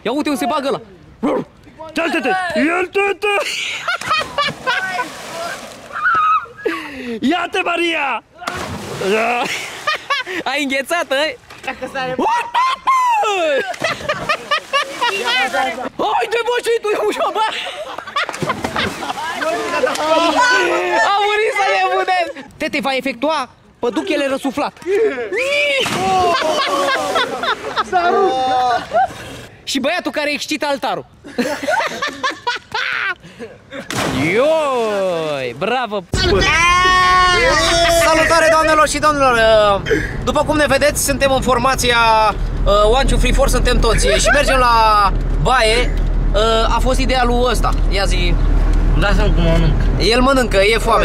Ia uite unde se bagă ăla. Ce-l tete? El tete! Ia-te, Maria! Ai înghețat, ai? Haide, bă, ce-i tu? Ia ușa, bă! A murit să ne putem! Tete va efectua păduchele răsuflat. Și băiatul care excită altarul. Ioi, bravo! Salutare, doamnelor și domnilor! După cum ne vedeți, suntem în formația 1, 2, 3, 4, suntem toți și mergem la baie. A fost ideea lui ăsta. Ia zi. Lasă-l cum mănânc. El mănâncă, e foame.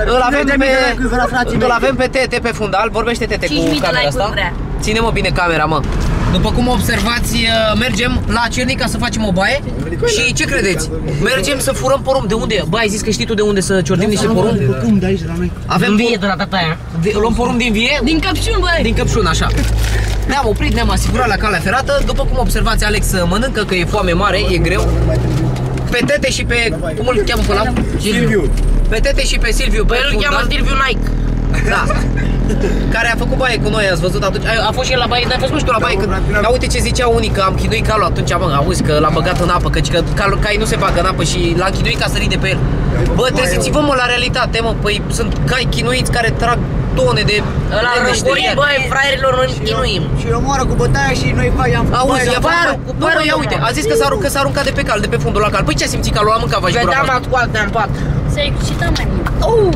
Îl avem pe Tete pe fundal. Vorbește Tete cu camera asta. Ține-mă bine camera, mă. După cum observați, mergem la Cernica să facem o baie. Și ce credeți? Mergem să furăm porumb. De unde? Bă, ai zis că știi tu de unde să ciordim niște porumb? Porumb de aici la noi. Avem vie de la tata aia. Luăm porumb din vie? Din Căpșun, băi! Din Căpșun, așa. Ne-am oprit, ne-am asigurat la calea ferată. După cum observați, Alex mănâncă, că e foame mare, e greu. Pe Tete și pe... cum îl cheamă pe ăla? Silviu. Pe Tete și pe Silviu. Pe el îl cheamă Silviu Nike. Da. Care a făcut baie cu noi, ați văzut atunci? A fost și el la baie, n-ai fost nu știu la baie? Dar uite ce zicea unii, că am chinuit calul atunci, mă, auzi că l-am băgat în apă, că cai nu se bagă în apă și l-am chinuit ca să ride pe el. Bă, treziți-vă, mă, la realitate, mă, păi sunt cai chinuiți care trag tone de... Ăla răcorim, băi, fraierilor, noi chinuim. Și omoară cu bătaia și noi i-am făcut. Auzi, ia uite, a zis că s-a aruncat de pe cal, de pe fundul la cal. Păi ce a simțit calul? A mâncat vaci gura. Vedeam atcoaltea în pat. Se excita mai mult.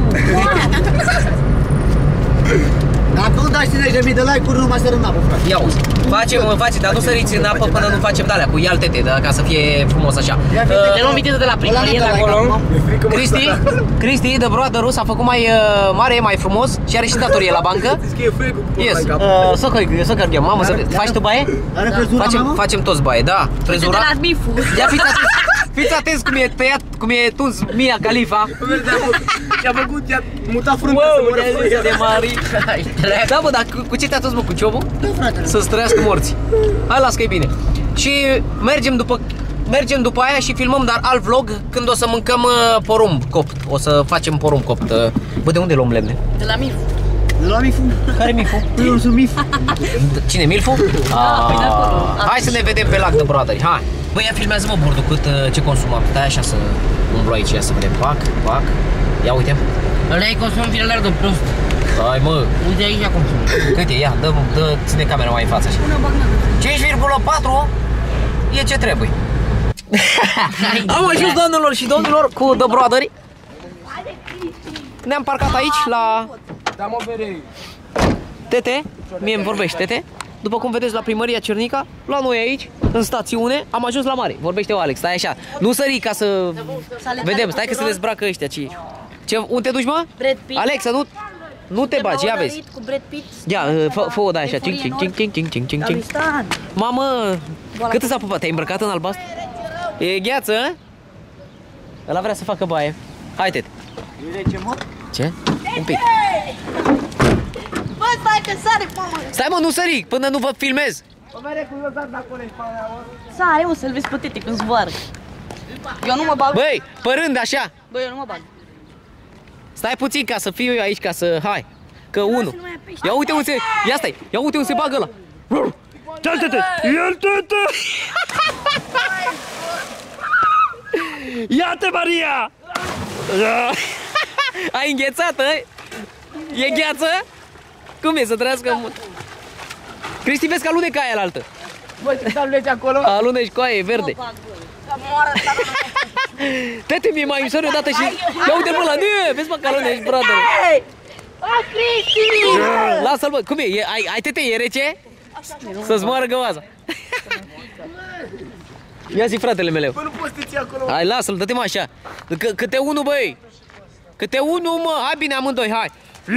Dacă nu dați 50.000 de like-uri, nu mai sără în apă, frate. Ia uzi, facem, dar nu săriți în apă până nu facem de-alea cu ial Tete, ca să fie frumos așa. Te luăm viteză de la primărie de acolo. Cristi, the brother s-a făcut mai mare, mai frumos și are și datorie la bancă. Yes, soccer game, mamă, să faci tu baie? Facem toți baie, da. Frezura. Ia fiți atenți cum e tăiat, cum e tuns Mia Khalifa. I-a mutat fruntea să moră fruntea de mari. Da, bă, dar cu ce te-a tuns, mă, cu ciobul? Da, frate. Să-ți trăiască morții. Hai, las că e bine. Și mergem după aia și filmăm, dar alt vlog când o să mâncăm porumb copt. O să facem porumb copt. Bă, de unde luăm lemne? De la Mifu. De la Mifu? Care Mifu? Eu sunt Mifu. Cine, Milfu? Hai să ne vedem pe lac de broaderi, hai. Băi, ia filmează-mă, Burdu, ce consumam. Stai așa să umblu aici, ia să vedem. Pac. Ia uite. Ăla e consum filelar de prost. Hai, mă. Uite aici consum. Cât e? Ia, ține camera mai în față așa. 5,4 e ce trebuie. Am ajuns, doamnelor și domnilor, cu The Brothers. Ne-am parcat aici la... Tete, mie îmi vorbești, Tete. După cum vedeți la primăria Cernica, la noi aici, în stațiune, am ajuns la mare. Vorbește-o, Alex, stai așa. Nu sări ca să vedem, stai că se dezbracă ăștia. Unde te duci, mă? Alexa, nu te bagi, ia vezi. Ia, fă-o de așa. Mamă, cât ți-a pupat? Te-ai îmbrăcat în albastru? E gheață, hă? Ăla vrea să facă baie. Hai, Tete. Ce? Un pic. Bă, stai că sare, mamă! Stai, mă, nu sări, până nu vă filmez. Sare, mă, să-l vezi pe Tete când zboară. Eu nu mă bag. Băi, părând așa. Băi, eu nu mă bag. Stai puțin ca să fiu eu aici, ca să... Hai, că unul. Ia uite unde se... Ia stai, ia uite unde se bagă ăla. Ce-l tete? El tete! Ia-te, Maria! Ai înghețat, ai? E gheață? Cum e să trăiască mult? Cristi, vezi că alunecă aia alaltă. Băi, să aluneci acolo? Aluneci cu aia, e verde. Tete, mi-e mai ușor odată și... Ia uite-l pe ăla, nu, vezi mă că aluneci, brother. Cristi! Lasă-l, bă, cum e? Ai, Tete, e rece? Să-ți moară găoaza. Ia zi, fratele meu. Bă, nu poți să te ții acolo. Hai, lasă-l, dă-te mă așa. Câte unul, băi. Câte unul, mă. Hai bine amândoi, hai.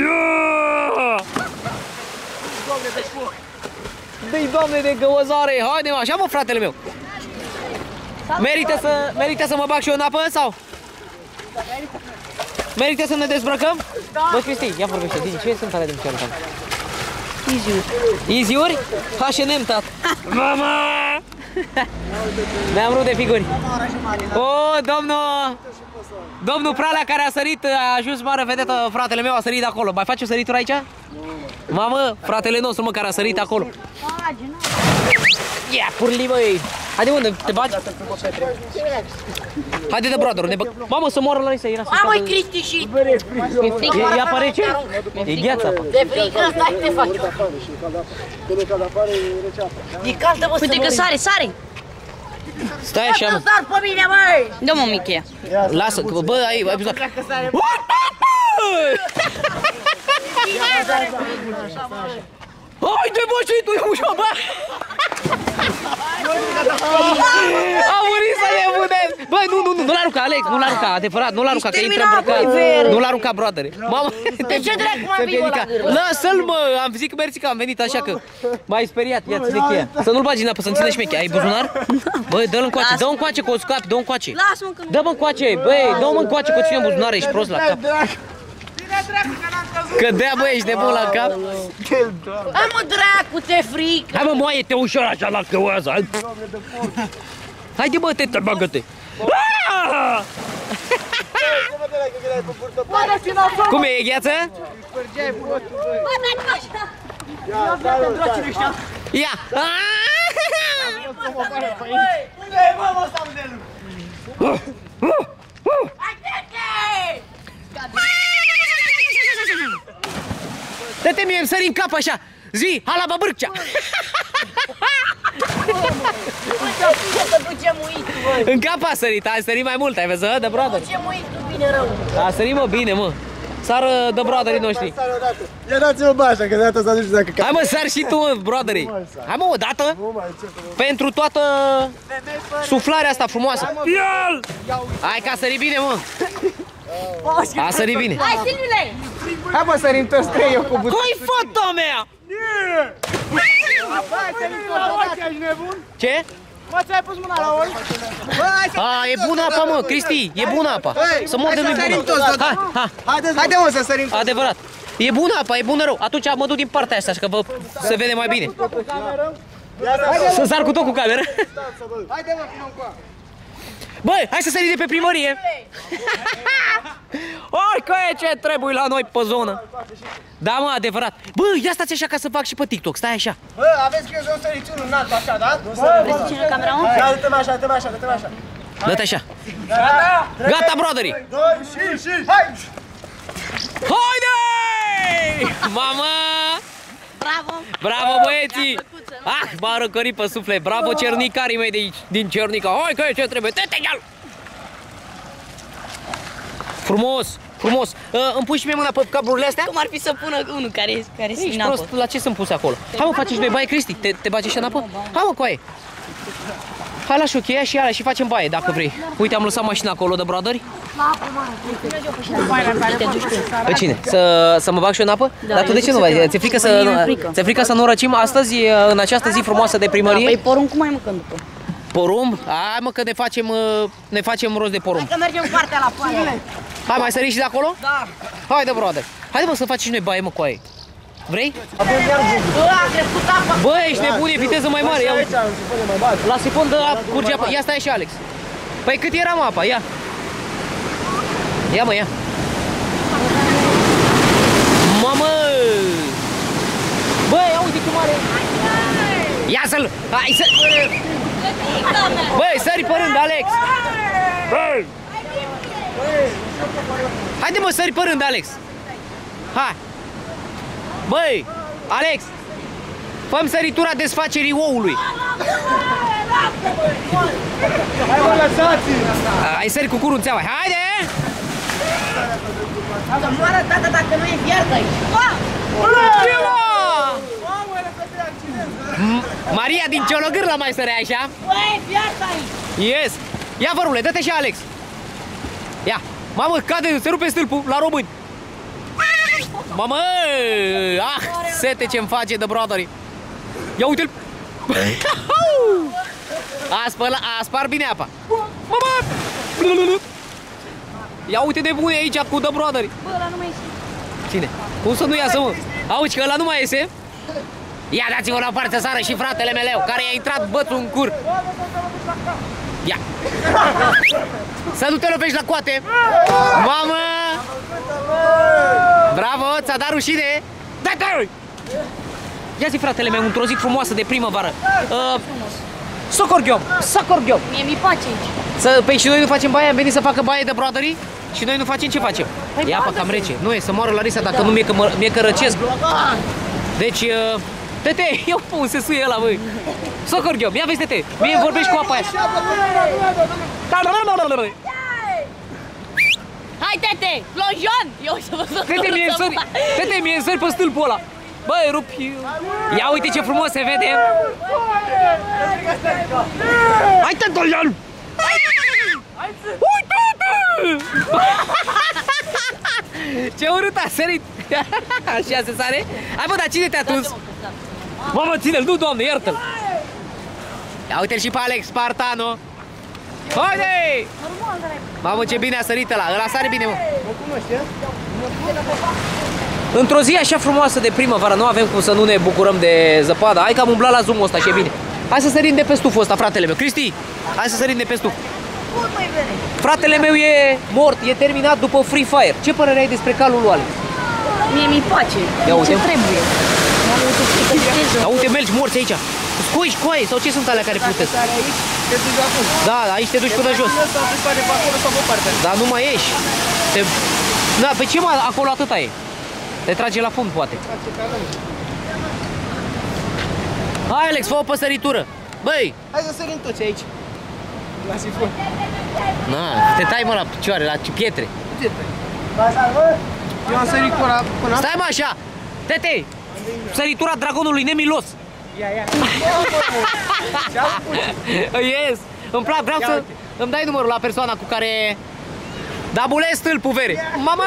Dă-i, Doamne, de găozare. Haide, mă, așa, mă, fratele meu. Merită să mă bag și eu în apă, sau? Merită să ne dezbrăcăm? Bă, Cristi, ia vorbește, din ce sunt alea de picioare? Easy-uri? H&M, tată. Mama! Ne-am rupt de figuri. O, domnul Pralea care a sărit, a ajuns mare vedetă, fratele meu a sărit de acolo. Mai faci o săritură aici? Mamă, fratele nostru, mă, care a sărit acolo. Ia, purli, băi. Haide, unde te bagi? Haide de brother, ne bag. Mamă, să moară la ei să ira. Măi, Cristi, și... E apă rece? E gheață apă. De frică, stai, te faci. E caldă, bă, Uite că sare. Stai așa, mă. Sar pe mine, băi! Dă-mă Micheia. Lasă, bă, ai văzut. Haide, bă, ce-i tu, ușa, bă! Am murit să ne nebunesc! Bă, nu l-arunca, Alex, nu l-arunca, adevărat, nu l-arunca, că intră îmbrăcat. Nu l-arunca, brother. Mamă, De ce dracu mai vii la gâră? lasă-l, mă, am zis că mersi că am venit așa că m-ai speriat, ia ține cheia. Să nu-l bagi în apă, să-mi ține șmechea. Ai buzunar? Bă, dă-l încoace, dă-o încoace că o scapi, dă-o încoace. Lasă-mă că nu. Dă-mă încoace, băi, dă-mă încoace că ține în buzunar, ești prost la cap. Că dea, bă, ești nebun la cap. Hai, mă, dracu, te frică! Hai mă, moaie-te ușor așa la căoază. Haide, bă, te Bagă-te. Cum e gheață? Ia! Dă-te mie, îmi sări în cap așa! Zi, halaba bârcea! Să ducem uitul, băi! În cap a sărit, a sărit mai mult, ai văzut, de brother? Ducem uitul, bine rău! A sărit, mă, bine, mă. Sară de brotherii noștri. Ia dați-mă bă așa, că de data să nu știu dacă... Hai, mă, sar și tu, mă, brotherii. Hai, mă, o dată. Pentru toată suflarea asta frumoasă. Ia-l! Hai, că a sărit bine, mă. A sărit bine. Hai, Silviule! Hai mă, sărim toți trei eu cu buț. Hai, fata mea! Ce? Mă, ți-ai pus mâna la oi? A, e bună apa, mă, Cristi, e bună apa. Să mor de nu-i bună. Hai, Haide mă, să sărim. adevărat. E bună apa, e bună rău. Atunci mă duc din partea asta, așa că vă se vede mai bine. Să sar cu tot cu cameră. Haide mă, vină încoa. Băi, hai să sărim de pe primărie. Oi, că e ce trebuie la noi pe zonă. Da, mă, adevărat. Bă, ia stați așa ca să fac și pe TikTok, stai așa. Bă, aveți că eu să o săriți unul înalt așa, da? Vrei să țină camera, mă? Ia, dă-te-mă așa, dă-te-mă așa, dă-te-mă așa. Dă-te așa. Gata, brotherii. 2 și hai! Haide! Mamă! Bravo! Bravo, băieții! Ah, m-a răcărit pe suflet. Bravo, cernicarii mei de aici, din Cernica. Hai că e ce trebuie. Te gal! Frumos, frumos. Îmi pui și mie mâna pe cablurile astea? Cum ar fi să pună unul care e Ești în apă? prost, la ce sunt puse acolo? Hai mă, faci și noi baie, Cristi, te bagi așa în apă? Hai mă, coaie! Hai, lași o cheia și ala și facem baie, dacă vrei. Uite, am lăsat mașina acolo de brotheri. Pe cine? Să mă bag și eu în apă? Dar tu de ce nu vai? Ți-e frică să nu răcim astăzi, în această zi frumoasă de primărie? Păi porumb, cum mai mâncăm după? Porumb? Hai mă că ne facem rost de porumb. Că mergem partea la foaie! Hai, mai sări și de acolo? Da! Haide, brother. Haide mă să faci și noi baie, mă, coaie. Vrei? Bă, a crescut apa! Bă, ești nebun, e viteză mai mare, ia uite. La sifon de curge apa. Ia stai și Alex. Păi cât era mă apa? Ia. Ia mă, ia. Mamă! Bă, ia uite ce mare. Ia să-l. Hai să. Băi, sări pe rând, Alex. Băi! Haide mă, sări pe rând, Alex. Hai. Băi, Alex. Fă-mi săritura desfacerii oului. Hai mă, lăsați! Ai sări cu curunțeaua. Haide! Să moară tata dacă nu e viață aici! Ce, mă? Maria din Ciologârla mai sărea așa. Bă, e viață aici! Yes. Ia, vărule, dă-te și Alex. Ia. Mamă, cade, se rupe stâlpul la români. Mamă! Ah, sete ce-mi face de brotherii. Ia uite-l. A spart bine apa. Mamă! Ia uite de bune aici cu de brotherii. Bă, ăla nu mai iese. Cine? Cum să nu iasă, mă? Auzi că ăla nu mai iese? Ia dați-vă la parte să sară și fratele meu, care i-a intrat bățul în cur. Ia. Să nu te lovești la coate. Mamă! Bravo, ți-a dat rușine. Da-te! Ia zi, fratele meu, într-o zi frumoasă de primăvară. Socorghiom! Socorghiom! Mie mi place aici. Păi și noi nu facem baie? Am venit să facă baie de broaderii? Și noi nu facem, ce facem? Ia apă cam rece. Nu e să moară Larisa dacă nu mie că răcesc. Deci, tete, eu pun se suie ăla, băi. Socorghiom, ia vezi, tete, mie vorbești cu apa aia. Hai, tete, plonjon! Eu să vă fac. Tete, mie însări pe stâlpul ăla. Băi, rupi. Ia uite ce frumos se vede. Hai, tete, uite! Ce urât a sărit. Așa se sare? Hai, bă, dar cine te-a tuns? Mamă, ține-l, nu, doamne, iartă-l. Ia uite-l și pe Alex Spartano. Haide! Mamă, ce bine a sărit ăla sare bine, mă. Într-o zi așa frumoasă de primăvară, nu avem cum să nu ne bucurăm de zăpadă. Hai că am umblat la zoom-ul ăsta și e bine. Hai să sărim de pe stuful ăsta, fratele meu. Cristi, hai să sărim de pe stuf. Fratele meu e mort, e terminat după Free Fire. Ce părere ai despre calul lui Alex? Mie mi place. Ia uite. Ce trebuie? Ia uite, mergi morți aici. Scoici coaie sau ce sunt alea care plutesc? Da, aici te duci până jos. Dar nu mai ieși. Da, pe ce mă, acolo atâta e? Te trage la fund, poate. Hai, Alex, fă o păsăritură. Băi! Hai să sărim toți aici. La sifon. Na, te tai, mă, la picioare, la pietre. Eu am sărit până... Stai, mă, așa! Tete! Săritura dragonului nemilos! Ia. Yes! Îmi plac, vreau să îmi dai numărul la persoana cu care dabulez stâlpul vere. Mamă!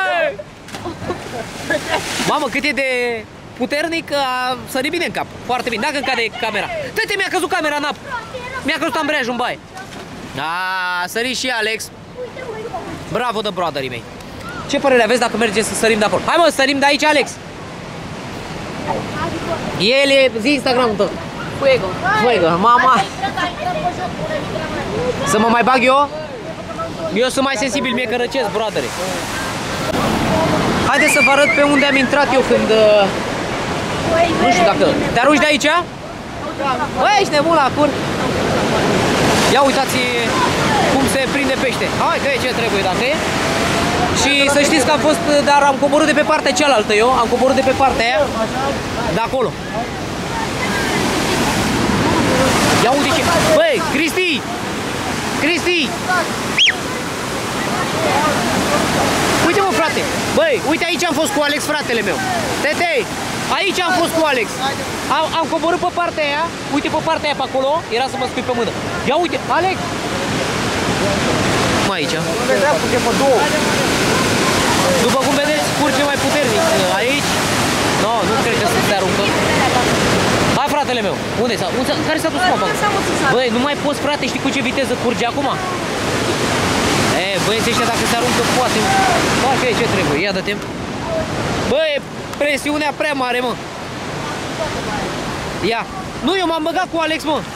Mamă, cât e de puternic, a sărit bine în cap. Foarte bine, dacă îmi cade camera. Tete, mi-a căzut camera în apă. Mi-a căzut ambreiajul în baie. A sărit și Alex. Bravo de broaderii mei. Ce părere aveți dacă mergeți să sărim de acolo? Hai, mă, sărim de aici, Alex. El e, zi Instagram-ul tău. Fuego, mama. Să mă mai bag eu? Eu sunt mai sensibil, mie că răcesc, broadere. Haideți să vă arăt pe unde am intrat eu când... Nu știu dacă... Te arunci de aici? Băi, ești nebun la cur. Ia uitați cum se prinde pește. Hai că e ce trebuie dacă e. Și să știți că am fost, dar am coborât de pe partea cealaltă eu. Am coborât de pe partea aia. De acolo. Ia uite ce... Băi, Cristi! Cristi! Uite, mă, frate! Băi, uite aici am fost cu Alex, fratele meu. Tete, aici am fost cu Alex. Am coborât pe partea aia. Uite pe partea aia pe acolo. Era să mă scui pe mână. Ia uite, Alex! Mai aici. După cum vedeți, curge mai puternic aici. No, nu cred că se aruncă. Hai, fratele meu. Unde s-a? Care s-a dus mă? Băi, nu mai poți, frate, știi cu ce viteză curge acum? Băieții ăștia dacă se aruncă poate. Fac ce trebuie, ia dă-te. Băi, presiunea prea mare, mă. Ia. Nu, eu m-am băgat cu Alex, mă.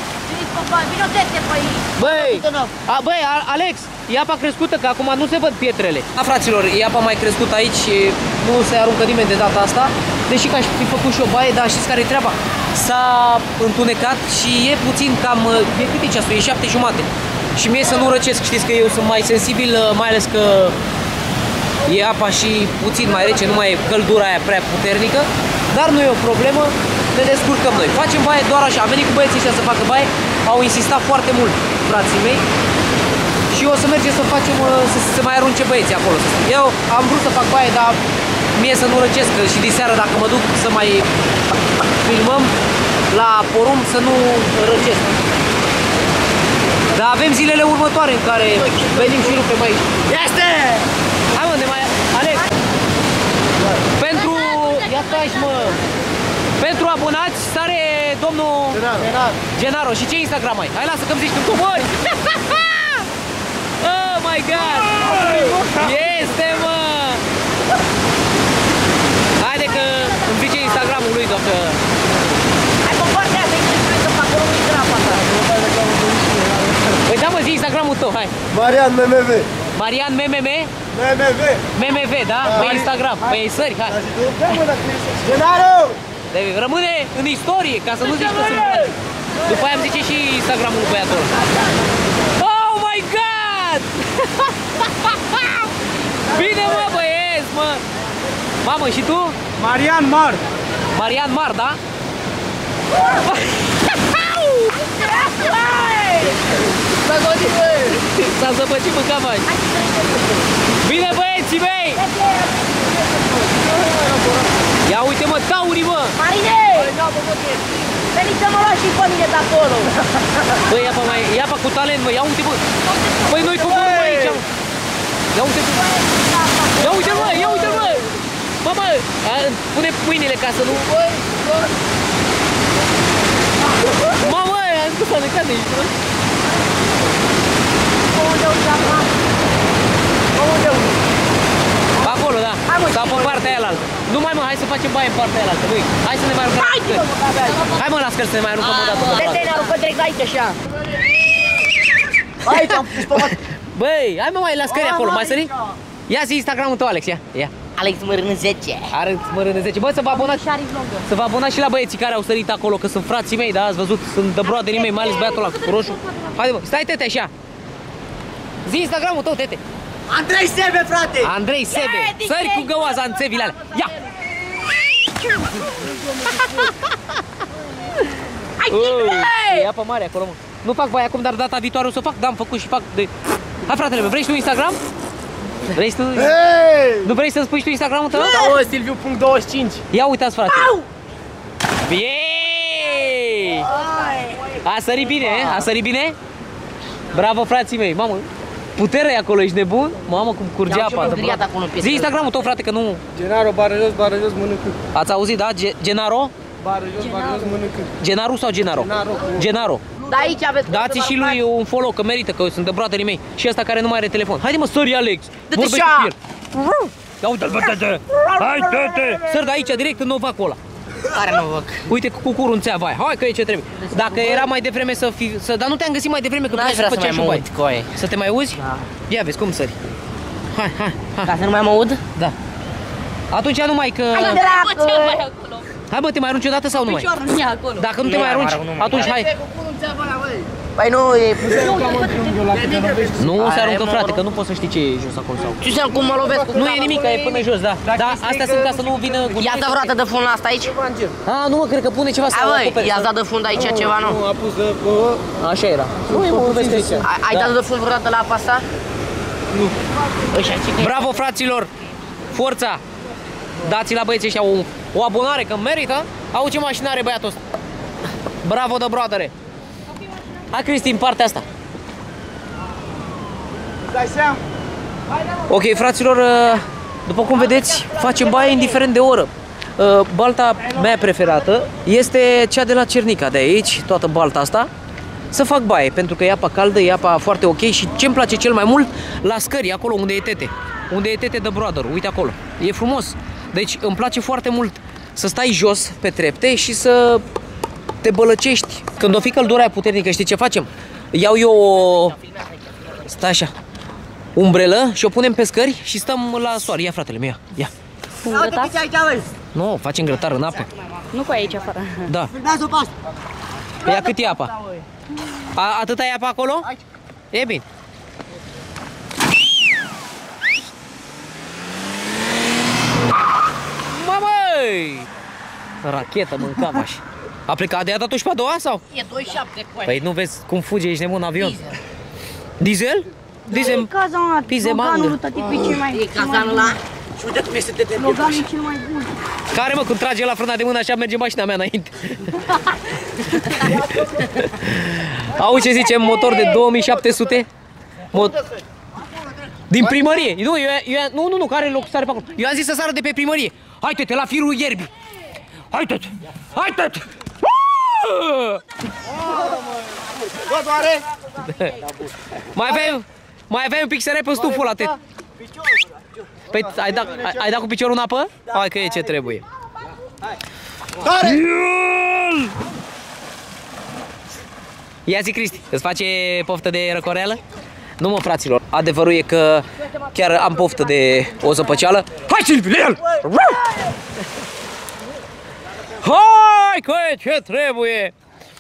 Băi, Alex, e apa crescută, că acum nu se văd pietrele. Da, fraților, e apa mai crescută aici și nu se aruncă nimeni de data asta. Deși că aș fi făcut și o baie, dar știți care e treaba? S-a întunecat și e puțin cam... E cât e ceasul? E 7:30. Și mie să nu răcesc, știți că eu sunt mai sensibil, mai ales că e apa și puțin mai rece, nu mai e căldura aia prea puternică. Dar nu e o problemă, ne descurcăm noi. Facem baie doar așa, am venit cu băieții ăștia să facă baie, au insistat foarte mult frații mei. Și o să mergem să facem, să se mai arunce băieții acolo. Eu am vrut să fac baie, dar mie să nu răcesc și diseară dacă mă duc să mai filmăm la porumb să nu răcesc. Dar avem zilele următoare în care venim și rupem aici. Este! Hai, mă, ne mai... Alex! Pentru... Ia stai, mă! Pentru abonați sare domnul... Genaro. Și ce Instagram ai? Hai, lasă că-mi zici când cobori! Oh my god! Este, mă! Haide că îmi zice Instagramul lui, dacă... zi Instagramul tău, hai. Marian MMV. Marian MMM, MMV. MMV, da? Pe Instagram, pe sări, hai. Genaro! Rămâne în istorie, ca să nu zici că sunt... După aia îmi zice și Instagramul lui băiatul ăla. Oh my God! Bine, mă, băieți, mă! Mamă, și tu? Marian Mar. Marian Mar, da? S-a zăpăcit mânca mai. Bine, băieții mei! Ia uite, mă, taurii, mă! Marine! Veniți să mă luați și pe mine de acolo! Băi, ia pa cu talent, mă, ia uite, mă! Băi, noi coborâm aici! Ia uite, mă! Ia uite, mă, ia uite, mă! Mă, mă, pune mâinile ca să nu... Mamă, am spus să ne cade aici, mă! Acolo, da. Sau pe partea aia altă. Nu mai, mă, hai să facem baie în partea aia altă. Băi, hai să ne mai aruncăm la scări. Hai, mă, la scări să ne mai aruncăm o dată. De ne aruncăm direct aici, așa. Aici am pus pe Băi, hai, mă, mai la scări acolo, mai sări? Ia zi Instagramul tău, Alex, ia. Alex Mărân 10. Arăți mărând de 10. Bă, să vă abonați și la băieții care au sărit acolo, că sunt frații mei, da, ați văzut, sunt de broaderii mei, mai ales băiatul ăla cu roșu. Haide, mă, stai, tete, așa. Zi Instagramul tău, tete. Andrei Sebe, frate! Andrei Sebe, sări cu găoaza în țevile alea. Ia! Ia pe mare acolo, mă. Nu fac baie acum, dar data viitoare o să fac, da, am făcut și fac de... Hai, fratele meu, vrei și tu Instagram? Vrei să tu... Nu vrei să-mi spui și tu Instagramul tău? Da, mă, Silviu.25. Ia uitați, frate. Yeee! A sărit bine, a sărit bine? Bravo, frații mei, mamă. Putere e acolo, ești nebun? Mamă, cum curge apa. Zi Instagramul tău, frate, că nu... Genaro, bară jos, mănâncă. Ați auzit, da? Genaro? Bară jos, mănâncă. Genaru sau Genaro? Genaro. Da, aici aveți... Dați și lui un follow, că merită, că sunt de broaderii mei. Și ăsta care nu mai are telefon. Haide, mă, sări, Alex. Vorbește cu el. Ia uite-l, bă, tete. Hai, tete! Sări de aici, direct în novacul ăla. Care nu văd? Uite cu curul în țeava aia. Hai că e ce trebuie. Dacă era mai devreme să fi... Dar nu te-am găsit mai devreme, că N-aș vrea să mai mă baie. ud, coaie. Să te mai uzi? Da. Ia vezi cum sări. Hai. Ca să nu mai mă ud? Da. Atunci numai că... Hai, bă, te mai arunci o dată sau nu mai? Piciorul nu e acolo. Dacă nu te mai arunci, atunci hai. Păi nu, e... Nu se aruncă, frate, că nu poți să știi ce e jos acolo sau. Ce înseamnă cum mă lovesc? Nu e nimic, e până jos, da. Da, astea sunt ca să nu vină gunoi. I-ați dat vreodată de fund la asta aici? Ah, nu mă, cred că pune ceva Hai sau băi, acopere. i-ați dat de fund aici ceva, nu? A pus de... Așa era. Nu e, mă, vezi că aici. Ai dat de fund vreodată la apa asta? Nu. Ăștia, ce Bravo, fraților! Forța! Dați la băieții ăștia o abonare, că merită. Au ce mașină are băiatul ăsta. Bravo de broadere! Hai, Cristi, în partea asta. Dai seama? Ok, fraților, după cum vedeți, facem baie indiferent de oră. Balta mea preferată este cea de la Cernica, de aici, toată balta asta. Să fac baie, pentru că e apa caldă, e apa foarte ok și ce-mi place cel mai mult, la scări, acolo unde e tete. Unde e tete de brother, uite acolo. E frumos. Deci îmi place foarte mult să stai jos pe trepte și să te bălăcești. Când o fi căldura aia puternică, știi ce facem? Iau eu o... Stai așa. Umbrelă și o punem pe scări și stăm la soare. Ia, fratele meu, ia. Nu, facem grătar în apă. Nu cu aici afară. Da. Filmează-o pe asta. Ia cât e apa? Atâta e apa acolo? E bine. Mamăi! Rachetă mâncam așa. A plecat de a dat și pe a doua sau? E 27, coaie. Păi nu vezi cum fuge, ești nebun avion. Diesel? Diesel? Caza Pize Loganul mangă. lui tati pe cel mai... E cazanul ăla. Și uite cum este de Loganul e cel mai bun. Care, mă, când trage la frâna de mână, așa merge mașina mea înainte. Auzi ce zice, motor de 2700? Din primărie. Nu, care loc sare pe acolo. Eu am zis să sară de pe primărie. Hai, tete, la firul ierbii. Hai, tete. Hai, tete. Bă, doare? Mai aveai un pic să pe stuful ăla, tete. Păi, ai dat cu piciorul în apă? Hai că e ce trebuie. Doare! Ia zi, Cristi, îți face poftă de răcoreală? Nu mă, fraților, adevărul e că chiar am poftă de o zăpăceală. Hai, Silviu, la el! Hai, că e ce trebuie!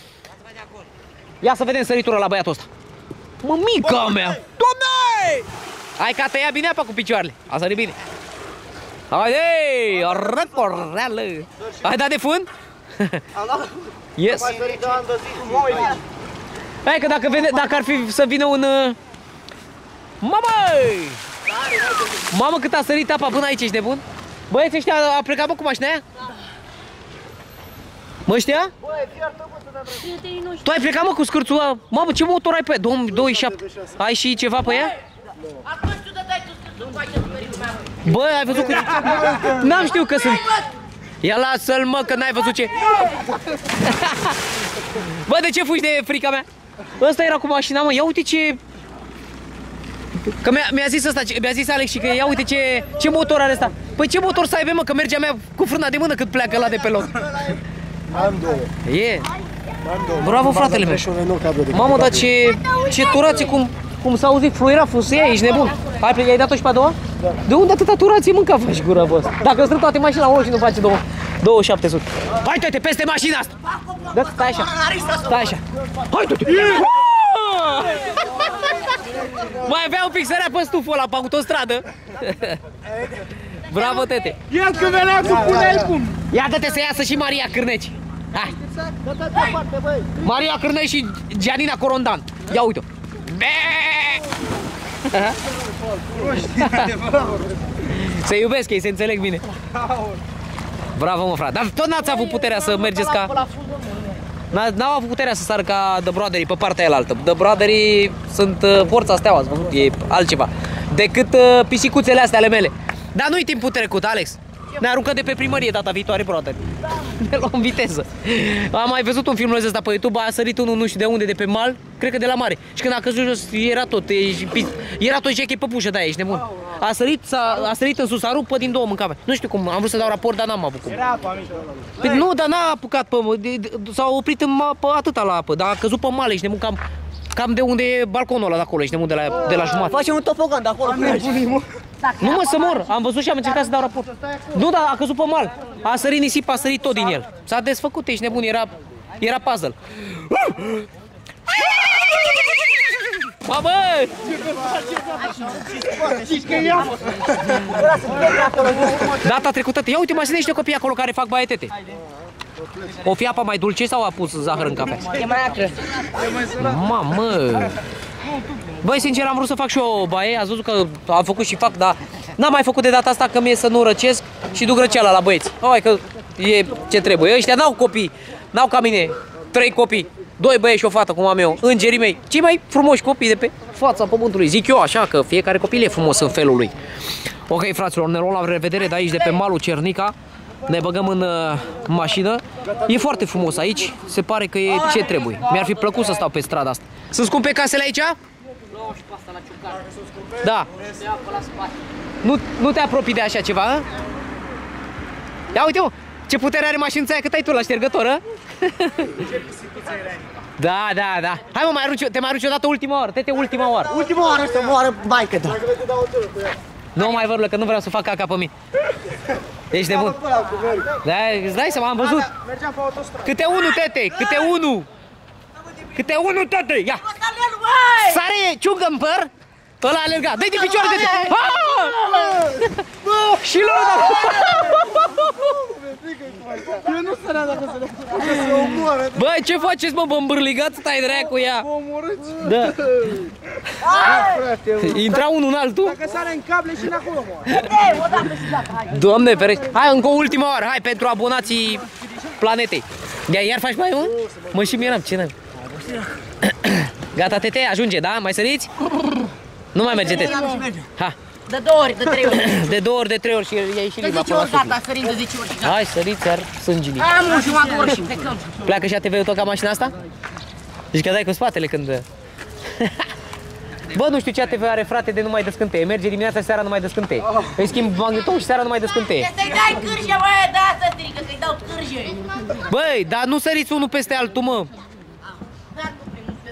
Ia să vedem săritura la băiatul ăsta. Mă, mica mea! Doamne! Hai că a tăiat bine apa cu picioarele. A sărit bine. Haide, răcoreală! Ai dat de fân? Yes. Hai că dacă ar fi să vină un... Mamă! Mamă, cât a sărit apa până aici, ești nebun? Băieți ăștia a plecat, mă, cu mașina aia? Mă, ăștia? Tu ai plecat, mă, cu scârțul? Mamă, ce motor ai pe ea? 27. Ai și ceva pe ea? Bă, ai văzut că... N-am știut că sunt... Ia lasă-l, mă, că n-ai văzut ce... Bă, de ce fugi de frica mea? Ăsta era cu mașina, mă, ia uite ce... Că mi-a zis ăsta, mi-a zis Alex și că ia uite ce motor are ăsta. Păi ce motor să aibă, mă, că mergea mea cu frâna de mână cât pleacă ăla de pe loc. Am două. E. Bravo, fratele meu. Mamă, dar ce turație, cum s-a auzit, fluiera fusia, ești nebun. Hai, i-ai dat-o și pe a doua? Da. De unde atâta turație mânca faci gura, bă? Dacă strâng toate mașina la unul și nu face 2700. Hai, toate, peste mașina asta! Da, stai așa. Stai așa. Hai, toate! Mai avea un pic sărea pe stuful ăla, pe autostradă. Bravo, tete. Ia că venea cu pune-i cum. Ia dă-te să iasă și Maria Cârneci. Hai. Maria Cârneci și Gianina Corondan. Ia uite-o. Se iubesc ei, se înțeleg bine. Bravo, mă, frate. Dar tot n-ați avut puterea să mergeți ca... N-au avut puterea să sară ca The Brotherii pe partea aia. The Brotherii sunt forța steaua, ați văzut? E altceva decât pisicuțele astea ale mele. Dar nu-i timpul trecut, Alex. Ne aruncă de pe primărie data viitoare, brother. Ne luăm viteză. Am mai văzut un film ăsta pe YouTube, a sărit unul nu știu de unde, de pe mal, cred că de la mare. Și când a căzut jos, era tot jeche pe pușă, da, ești nebun. A sărit în sus, a rupt pe din două mâncame. Nu știu cum, am vrut să dau raport, dar n-am avut cum. Păi nu, dar n-a apucat pe... S-a oprit pe atâta la apă, dar a căzut pe mal, ești nebun, cam de unde e balconul ăla de acolo, ești nebun, de la jumătate. Facem un topogan de acolo. Nu, mă, să mor, am văzut și am încercat să dau raport. Nu, dar a căzut pe mal. A sărit nisip, a sărit tot din el. S-a desfăcut, ești nebun, era puzzle. Mamă! Data trecută, ia uite, mai sunt niște copii acolo care fac baie tete. O fi apa mai dulce sau a pus zahăr în cafea? E mai acră. Mamă! Băi, sincer, am vrut să fac și eu o baie, ați văzut că am făcut și fac, dar n-am mai făcut de data asta că mie să nu răcesc și duc răceala la băieți. Hai că e ce trebuie. Ăștia n-au copii, n-au ca mine 3 copii, 2 băieți și o fată, cum am eu, îngerii mei, cei mai frumoși copii de pe fața pământului. Zic eu așa, că fiecare copil e frumos în felul lui. Ok, fraților, ne luăm la revedere de aici, de pe malul Cernica. Ne băgăm în mașină. E foarte frumos aici, se pare că e ce trebuie. Mi-ar fi plăcut să stau pe strada asta. Sunt scumpe casele aici? Da. Nu te apropii de așa ceva, a? Ia uite, mă, ce putere are mașința aia, cât ai tu la ștergătoră? Da, da, da. Hai, mă, te mai arunci o dată ultima oară, tete, ultima oară. Ultima oară să moară baică, da. Nu mai vărulă, că nu vreau să fac caca pe mine. Ești de bun. Da, îți dai seama, am văzut. Câte unul, tete, câte unul. Câte unul, tete, ia. Sare ciungă în păr. Ăla a alergat. Dă-i de picioare, tete. Și luna. Eu nu sărea dacă se omoară. Băi, ce faceți, mă, vă îmbârligați? Stai dracu, ia. Vă omorâți. Da. Intra unul în altul. Dacă sare în cable și în acolo moare. Doamne ferește. Hai, încă o ultimă oară, hai, pentru abonații planetei. Iar faci mai mult? Mă și miram, ce n-ai? Gata, tete, ajunge, da? Mai săriți? Nu mai merge, tete. Ha. De 2 ori, de 3 ori. De 2 ori, de 3 ori și iei și De limba 10 ori, gata, sărim de 10 ori. Hai, săriți, iar sângii. Am un jumătate de ori și plecăm. Pleacă și ATV-ul tot ca mașina asta? Zici că dai cu spatele când... Bă, nu știu ce ATV are, frate, de nu mai descânteie. Merge dimineața și seara nu mai descânteie. Îi schimb magneton și seara nu mai descânteie. Să-i dai cârje, bă, da, să strică, că-i dau cârje. Băi, dar nu săriți unul peste altul, mă. Da, cu primul.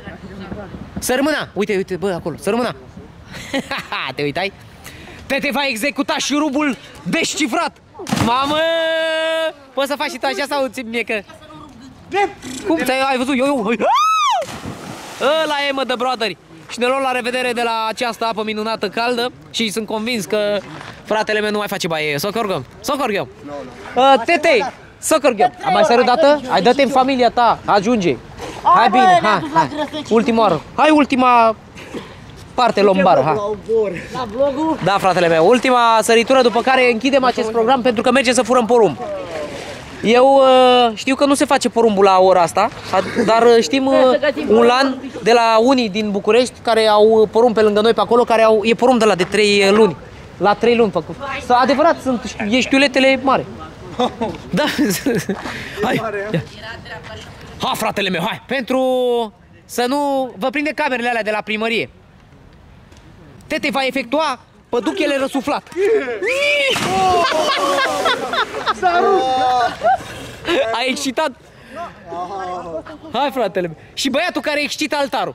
Sărmâna! Uite, uite, bă, acolo, sărmâna! Te uitai? Tete va executa șurubul descifrat! Mamă! Poți să faci și tu așa sau ți-mi mie că... Cum ai văzut? Eu. Ăla e, mă, de brotheri. Și ne luăm la revedere de la această apă minunată caldă. Și sunt convins că fratele meu nu mai face baie. Socorgăm. Socorgăm. Tete, socorgăm. Am mai sărit dată? Hai, dă-te în familia ta. Ajunge. Hai bine, hai. Ultima oară. Hai, ultima parte lombară. Hai. Da, fratele meu. Ultima săritură, după care închidem acest program pentru că mergem să furăm porumb. Eu știu că nu se face porumbul la ora asta, dar știm un lan de la unii din București care au porumb pe lângă noi pe acolo, care e porumb de la de 3 luni. La 3 luni făcut. Adevărat, e știuletele mare. Da. Hai. Ha, fratele meu, hai. Pentru să nu vă prinde camerele alea de la primărie. Tete va efectua păduchele răsuflat. A excitat. Hai, fratele meu. Și băiatul care excită altarul.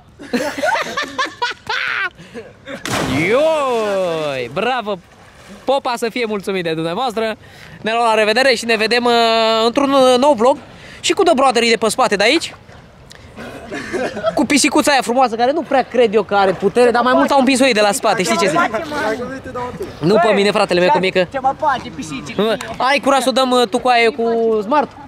Ioi, bravo. Popa să fie mulțumit de dumneavoastră. Ne luăm la revedere și ne vedem într-un nou vlog. Și cu broaderii de pe spate de aici. Cu pisicuța aia frumoasă, care nu prea cred eu că are putere, dar mai mult au împins-o ei de la spate, știi ce zic? Nu pe mine, fratele meu, că mie că... Ce mă face, pisicii. Ai curaj să o dăm tu cu aia cu Smart?